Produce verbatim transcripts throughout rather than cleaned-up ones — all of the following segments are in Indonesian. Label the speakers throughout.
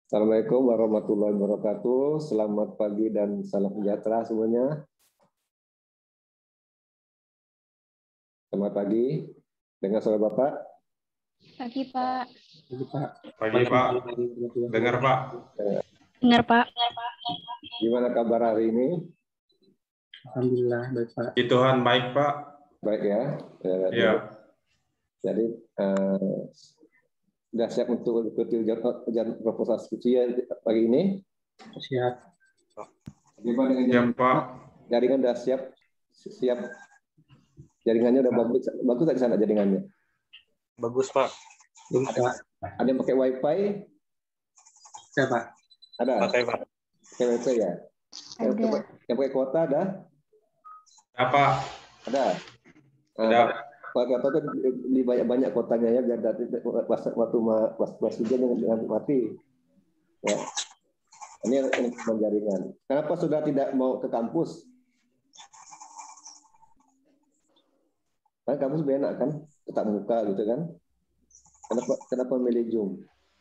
Speaker 1: Assalamualaikum warahmatullahi wabarakatuh. Selamat pagi dan salam sejahtera semuanya. Selamat pagi. Dengar suara Bapak?
Speaker 2: Pagi, Pak.
Speaker 3: Pagi, Pak.
Speaker 4: Pagi, Pak. Dengar, Pak.
Speaker 2: Dengar, Pak.
Speaker 1: Gimana kabar hari ini?
Speaker 3: Alhamdulillah, baik, Pak.
Speaker 4: Puji Tuhan, baik, Pak.
Speaker 1: Baik ya.
Speaker 4: Iya.
Speaker 1: Jadi, eh, sudah siap untuk mengikuti ujian, ujian proposal skripsi ya pagi ini?
Speaker 3: Siap.
Speaker 1: Gimana dengan
Speaker 4: Siap, Pak.
Speaker 1: jaringan sudah siap? Siap. Jaringannya udah bagus, bagus di sana jaringannya.
Speaker 5: Bagus, Pak.
Speaker 3: Bagus, Pak.
Speaker 1: Ada yang pakai wifi?
Speaker 3: Saya, Pak.
Speaker 1: Ada.
Speaker 5: Pakai, Pak.
Speaker 1: Pakai wifi ya? Yang
Speaker 2: Ada.
Speaker 1: pakai, yang pakai kuota ada?
Speaker 4: Apa?
Speaker 1: Ada.
Speaker 4: Ada.
Speaker 1: Pakai apa tuh di banyak-banyak kotanya ya biar dari waktu pas hujan dengan mati. Ya. Ini ini jaringan. Kenapa sudah tidak mau ke kampus? Kan kampus lebih enak kan, tetap muka gitu kan. Kenapa kenapa milih Zoom?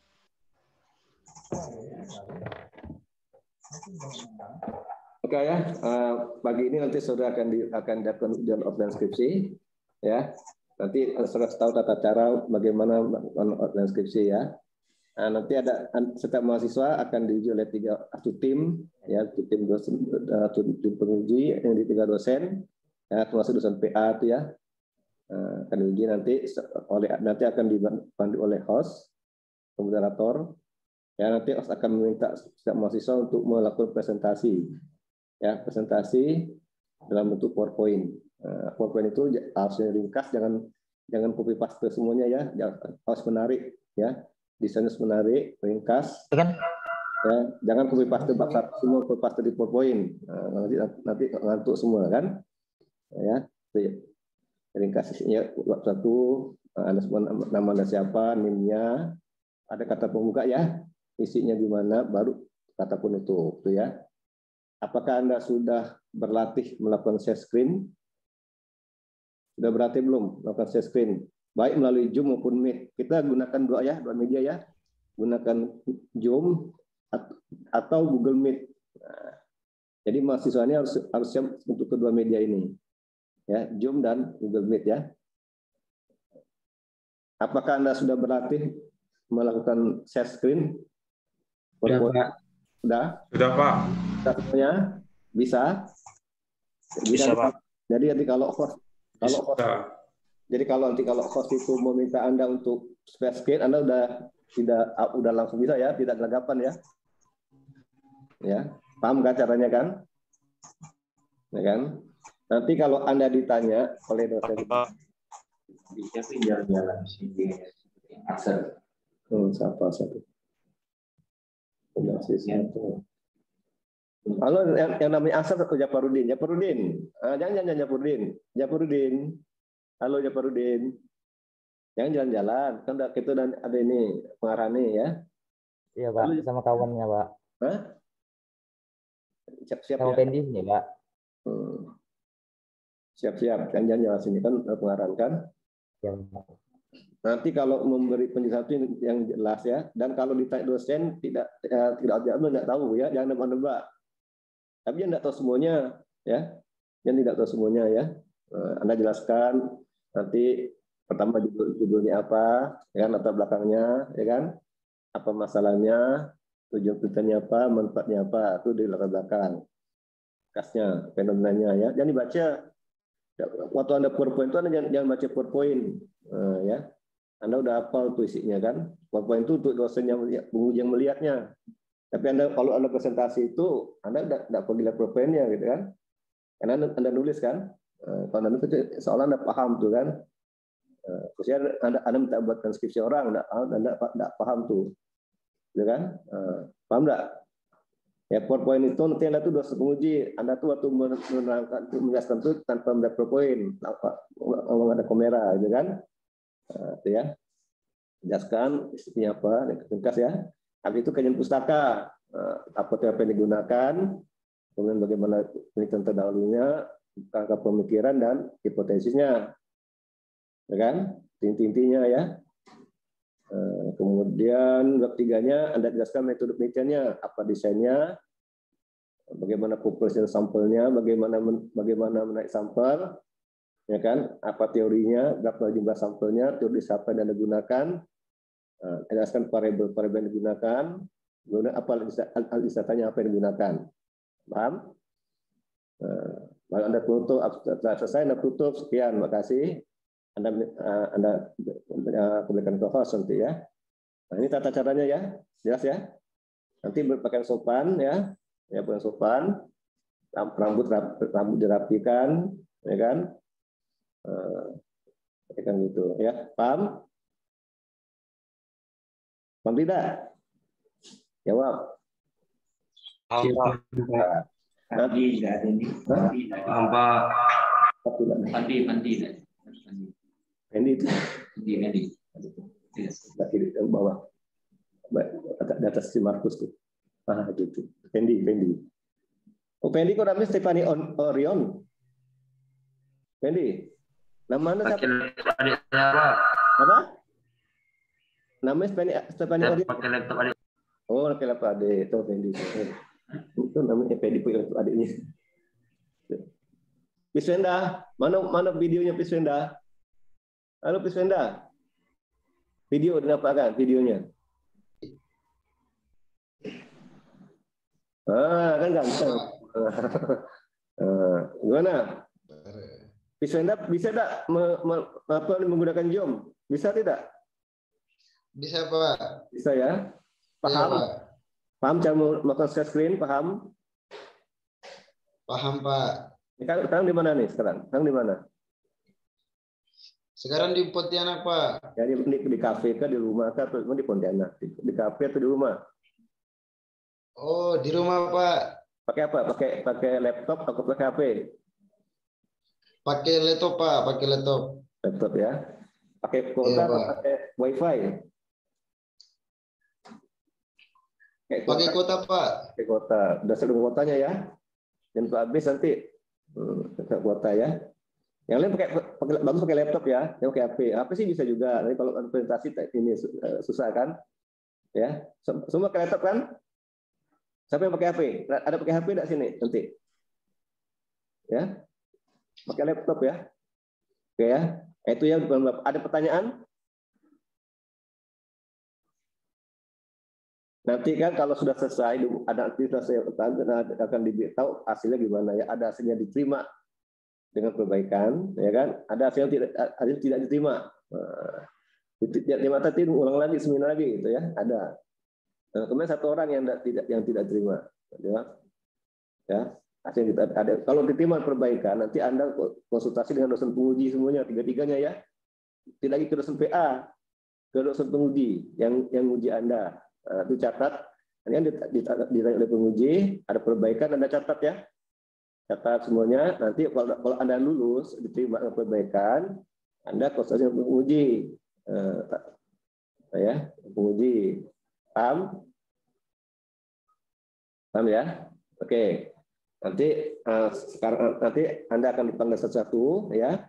Speaker 1: Oke ya, uh, pagi ini nanti saudara akan di, akan dapat ujian offline skripsi, ya. Nanti saudara tahu tata cara bagaimana offline skripsi ya. Nah, nanti ada setiap mahasiswa akan diuji oleh tiga satu tim, ya, tim dosen, tim penguji yang di tiga dosen, ya, termasuk dosen P A itu ya. Uh, akan diuji nanti oleh nanti akan dibantu oleh host, moderator. Ya, nanti host akan meminta setiap mahasiswa untuk melakukan presentasi. Ya, presentasi dalam bentuk PowerPoint. Uh, PowerPoint itu harusnya ringkas, jangan jangan copy paste semuanya ya, harus menarik ya, desainnya menarik, ringkas.
Speaker 5: Kan?
Speaker 1: Ya, jangan copy paste bakar semua copy paste di PowerPoint. Uh, nanti nanti ngantuk semua kan. Ya, ringkas isinya satu, ada nama Anda siapa, nimnya, ada kata pembuka ya, isinya gimana, baru kata penutup tuh ya. Apakah Anda sudah berlatih melakukan share screen? Sudah berlatih belum melakukan share screen? Baik melalui Zoom maupun Meet. Kita gunakan dua ya, dua media ya. Gunakan Zoom atau Google Meet. Nah, jadi mahasiswanya harus harus siap untuk kedua media ini. Ya, Zoom dan Google Meet ya. Apakah Anda sudah berlatih melakukan share screen?
Speaker 3: Sudah, Pak.
Speaker 1: Sudah?
Speaker 4: Sudah, Pak.
Speaker 1: Satunya bisa.
Speaker 5: Bisa, Pak.
Speaker 1: Jadi nanti kalau host, kalau host,
Speaker 4: Bisa.
Speaker 1: jadi kalau nanti kalau host itu meminta Anda untuk share screen, Anda udah tidak udah langsung bisa ya, tidak gelagapan ya. Ya, paham kan caranya kan? Ya kan? Nanti kalau Anda ditanya oleh dosen,
Speaker 5: Bisa jalan-jalan sini. Akses.
Speaker 1: hmm, siapa satu? Satu. Halo, yang, yang namanya Asar atau Jafarudin? Jafarudin. Ah, jangan jangan Jafarudin. Jafarudin. Halo Jafarudin. Jangan jalan-jalan. Kan udah kita dan ada ini pengarahnya ya.
Speaker 6: Iya, Pak.
Speaker 1: Halo.
Speaker 6: Sama kawannya, Pak.
Speaker 1: Hah? Siap-siap
Speaker 6: Sama
Speaker 1: ya.
Speaker 6: pendisnya, Pak.
Speaker 1: Hmm. Siap-siap. Kan jangan jalan sini kan pengarah kan.
Speaker 6: Ya, Pak.
Speaker 1: Nanti kalau memberi penjelasan yang jelas ya, dan kalau ditanya dosen tidak eh, tidak tidak tahu ya, jangan nebak-nebak. Tapi yang tidak tahu semuanya ya, yang tidak tahu semuanya ya. Anda jelaskan nanti pertama judul, judulnya apa, ya kan, latar belakangnya, ya kan, apa masalahnya, tujuan tujuannya apa, manfaatnya apa, itu di latar belakang. Kasnya, fenomenanya ya. Jangan dibaca. Waktu Anda PowerPoint itu Anda jangan, jangan baca PowerPoint, uh, ya. Anda udah hafal tuh isinya kan. PowerPoint itu untuk dosen yang penguji yang melihatnya. Tapi Anda kalau Anda presentasi itu Anda tidak perlu lihat PowerPoint-nya gitu kan. Karena Anda, anda nulis kan. Uh, kalau Anda nulis seolah Anda paham tuh kan. Uh, khususnya Anda Anda minta buat transkripsi orang, Anda Anda tidak paham tuh. Gitu kan? Uh, paham enggak? Ya, PowerPoint itu nanti Anda tuh dosen penguji, Anda tuh waktu menerangkan menjelaskan itu tanpa melihat PowerPoint, kalau ada kamera, gitu kan? Nah, itu ya, jelaskan isinya apa, ringkas ya. Habis itu kajian pustaka, apa apa yang digunakan, kemudian bagaimana penelitian terdahulunya, angka pemikiran dan hipotesisnya, ya kan? Inti-intinya ya. Uh, kemudian bab tiganya Anda jelaskan metode penelitiannya, apa desainnya, bagaimana populasi sampelnya, bagaimana men, bagaimana menaik sampel, ya kan? Apa teorinya, berapa jumlah sampelnya, teori siapa yang Anda gunakan, uh, jelaskan variabel-variabel yang digunakan, kemudian apa alat wisatanya apa yang digunakan, paham? Uh, kalau Anda tutup, setelah selesai Anda tutup, sekian, makasih. Anda uh, Anda uh, berikan ke host nanti ya. Nah, ini tata caranya ya, jelas ya. Nanti berpakaian sopan ya, ya berpakaian sopan, rambut rambut dirapikan, ya kan, uh, ya kan gitu ya, paham? Paham tidak? Jawab.
Speaker 3: Siap, Pak.
Speaker 5: Pandi tidak ada ini. Pandi tidak ada.
Speaker 3: Paham, Pak.
Speaker 5: Pandi, Pandi tidak.
Speaker 1: Pendi itu
Speaker 5: Pandi, Pandi.
Speaker 1: lagi di bawah, di atas si Markus tuh. Ah gitu. Pendi, Pendi. Oh Pendi kok namanya Stefani Orion. Pendi. Namanya siapa?
Speaker 3: Pakai adik saya, Pak.
Speaker 1: Apa? Namanya Stefani Stefani
Speaker 3: Saya
Speaker 1: Orion.
Speaker 3: pakai laptop adik.
Speaker 1: Oh, pakai laptop adik. Itu Pendi. Itu namanya Pendi punya adiknya. Piswenda, mana mana videonya Piswenda? Halo Piswenda. Video dinampakkan videonya. Ah, kan ganteng. Ah, gimana? Piswenda bisa tidak me, me, apa, menggunakan Zoom? Bisa tidak?
Speaker 7: Bisa, Pak.
Speaker 1: Bisa ya? Paham?
Speaker 7: Iya, Pak.
Speaker 1: Paham cara melakukan share screen? Paham?
Speaker 7: Paham, Pak.
Speaker 1: Sekarang, sekarang di mana nih? Sekarang, sekarang di mana?
Speaker 7: Sekarang di Pontianak, Pak.
Speaker 1: Jadi di, di kafe kah, di rumah kah, atau di Pontianak? Di, di kafe atau di rumah?
Speaker 7: Oh, di rumah, Pak.
Speaker 1: Pakai apa? Pakai pakai laptop atau pakai H P?
Speaker 7: Pakai laptop, Pak. Pakai laptop.
Speaker 1: Laptop ya. Pakai kuota
Speaker 7: Iya,
Speaker 1: atau
Speaker 7: Pak.
Speaker 1: pakai WiFi? Pakai
Speaker 7: Pakai
Speaker 1: kuota,
Speaker 7: kuota, Pak.
Speaker 1: pakai kuota. Udah sebelum kuotanya ya. Dan habis nanti hmm, pakai kuota ya. Yang lain pakai, pakai bagus pakai laptop ya. Yang pakai H P. H P sih bisa juga. Tapi kalau presentasi ini susah kan? Ya. Semua pakai laptop kan? Siapa yang pakai H P? Ada pakai H P enggak sini nanti? Ya. Pakai laptop ya. Oke ya. Itu ya. Ada pertanyaan? Nanti kan kalau sudah selesai, ada aktivitas yang akan diberitahu hasilnya gimana ya. Ada hasilnya diterima dengan perbaikan, ya kan? Ada hasil yang tidak, hasil tidak diterima. Nah, tidak diterima tadi ulang lagi, seminar lagi, gitu ya. Ada. Nah, kemudian satu orang yang tidak yang tidak terima, ya. Ya, hasil kita ada. Kalau diterima perbaikan, nanti Anda konsultasi dengan dosen penguji semuanya, tiga-tiganya ya. Tidak lagi ke dosen P A, ke dosen penguji yang yang uji Anda. Nah, itu catat, ini yang ditanya oleh penguji, ada perbaikan, Anda catat ya, catat semuanya. Nanti kalau, kalau Anda lulus, diterima perbaikan, Anda konsultasi dengan penguji, nah, ya, penguji, paham? Paham ya? Oke, nanti uh, sekarang nanti Anda akan dipanggil satu-satu, ya.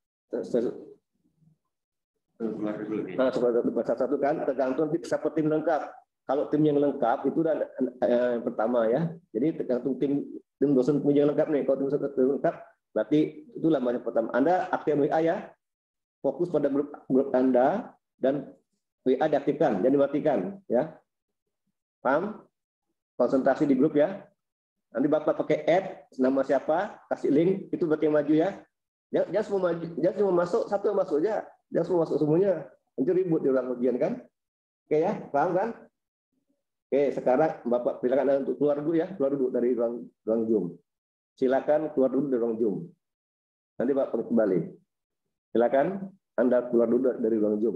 Speaker 1: Nah, satu-satu kan, tergantung siapa tim lengkap. Kalau tim yang lengkap itu dan eh, yang pertama ya. Jadi tergantung tim tim dosen penguji yang lengkap nih. Kalau tim dosen lengkap, berarti itu lamanya pertama. Anda aktif W A ya. Fokus pada grup grup Anda dan W A diaktifkan, jangan dimatikan ya. Paham? Konsentrasi di grup ya. Nanti Bapak pakai add nama siapa, kasih link, itu berarti yang maju ya. Jangan, jangan semua maju, jangan semua masuk, satu yang masuk aja. Jangan semua masuk semuanya. Nanti ribut di ruang ujian kan. Oke ya, paham kan? Oke, sekarang Bapak silakan Anda untuk keluar dulu ya, keluar dulu dari ruang ruang Zoom. Silakan keluar dulu dari ruang Zoom. Nanti Bapak kembali. Silakan Anda keluar dulu dari ruang Zoom.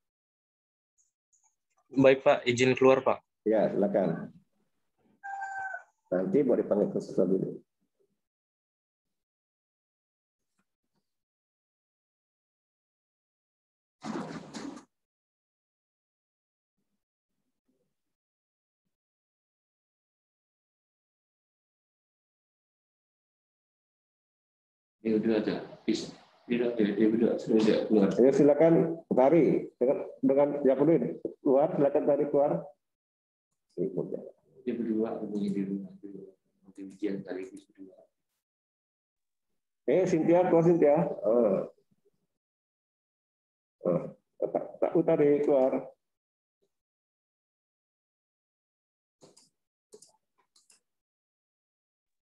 Speaker 5: Baik Pak, izin keluar Pak.
Speaker 1: Ya, silakan. Nanti mau dipanggil ke sesuatu dulu.
Speaker 5: Ya udah ada, bisa. Tidak, dia dia berdua sudah tidak keluar.
Speaker 1: Ya silakan tarik dengan dengan ya perlu keluar, silakan tarik keluar.
Speaker 5: Dia berdua hubungi di rumah dulu. Nanti ujian sekaligus berdua.
Speaker 1: Eh, Cynthia, keluar Cynthia. Oh. Oh, tak, tak tarik keluar.